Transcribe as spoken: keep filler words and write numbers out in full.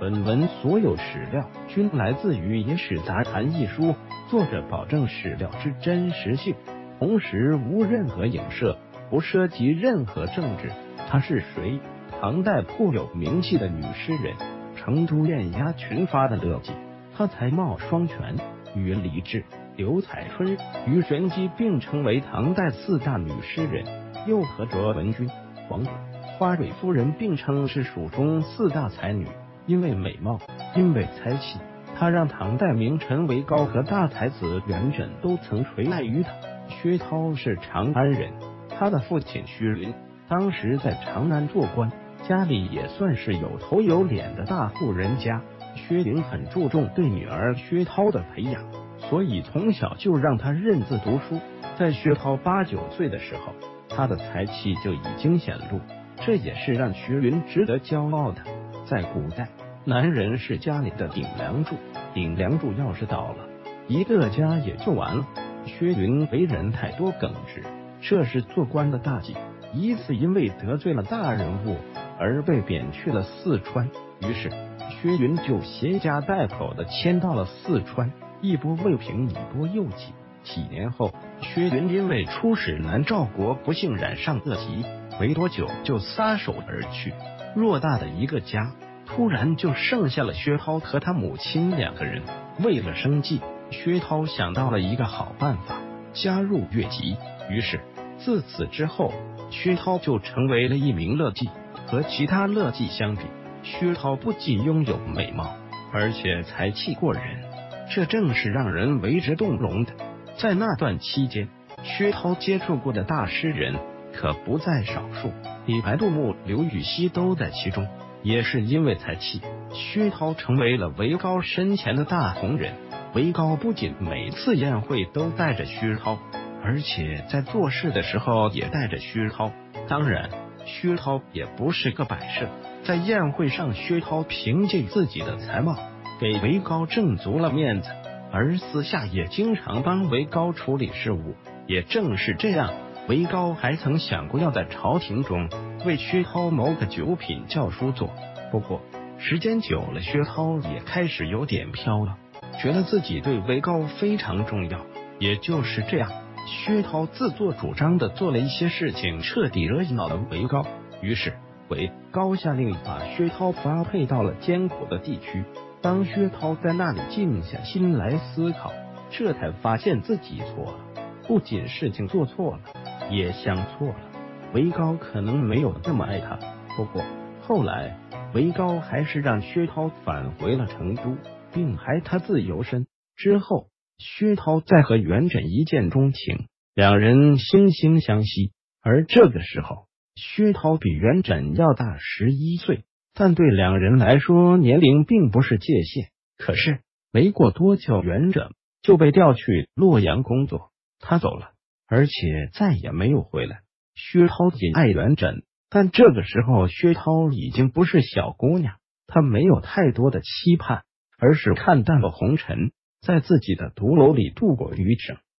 本文所有史料均来自于《野史杂谈》一书，作者保证史料之真实性，同时无任何影射，不涉及任何政治。她是谁？唐代颇有名气的女诗人，成都艳压群发的乐记。她才貌双全，与李治、刘彩春、庾玄机并称为唐代四大女诗人，又和卓文君、黄甫、花蕊夫人并称是蜀中四大才女。因为美貌，因为才气，她让唐代名臣韦高和大才子元稹都曾垂爱于她。薛涛是长安人，他的父亲薛云当时在长安做官，家里也算是有头有脸的大户人家。薛云很注重对女儿薛涛的培养，所以从小就让她认字读书。在薛涛八九岁的时候，她的才气就已经显露，这也是让薛云值得骄傲的。在古代，男人是家里的顶梁柱，顶梁柱要是倒了，一个家也就完了。薛云为人太多耿直，这是做官的大忌。一次因为得罪了大人物而被贬去了四川，于是薛云就携家带口的迁到了四川，一波未平一波又起。几年后，薛云因为出使南诏国不幸染上恶疾，没多久就撒手而去。偌大的一个家突然就剩下了薛涛和他母亲两个人。为了生计，薛涛想到了一个好办法，加入乐籍。于是自此之后，薛涛就成为了一名乐记。和其他乐记相比，薛涛不仅拥有美貌，而且才气过人，这正是让人为之动容的。在那段期间，薛涛接触过的大诗人可不在少数，李白、杜牧、刘禹锡都在其中。也是因为才气，薛涛成为了韦高身前的大红人。韦高不仅每次宴会都带着薛涛，而且在做事的时候也带着薛涛。当然，薛涛也不是个摆设，在宴会上，薛涛凭借自己的才貌给韦高挣足了面子，而私下也经常帮韦高处理事务。也正是这样，韦高还曾想过要在朝廷中为薛涛谋个九品教书做。不过时间久了，薛涛也开始有点飘了，觉得自己对韦高非常重要。也就是这样，薛涛自作主张的做了一些事情，彻底惹恼了韦高。于是韦高下令把薛涛发配到了艰苦的地区。当薛涛在那里静下心来思考，这才发现自己错了，不仅事情做错了，也想错了。韦高可能没有那么爱他，不过后来韦高还是让薛涛返回了成都，并还他自由身。之后薛涛再和元稹一见钟情，两人惺惺相惜。而这个时候，薛涛比元稹要大十一岁，但对两人来说年龄并不是界限。可是没过多久，元稹就被调去洛阳工作，他走了，而且再也没有回来。薛涛也爱元稹，但这个时候薛涛已经不是小姑娘，她没有太多的期盼，而是看淡了红尘，在自己的独楼里度过余生。